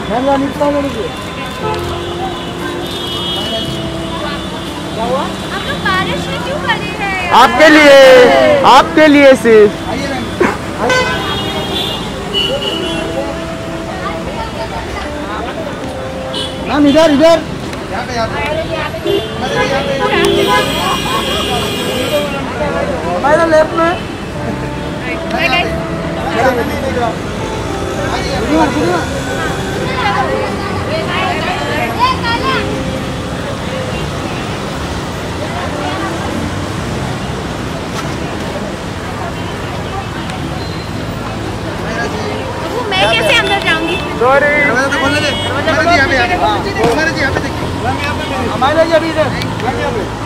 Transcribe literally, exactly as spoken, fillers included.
क्या हुआ? आप लोग बारिश में क्यों खड़े हैं? आपके लिए, आपके लिए सिर्फ। मैम इधर इधर हमारे लेफ्ट में मैं कैसे अंदर जाऊंगी? सॉरी। हमारे जी अभी इधर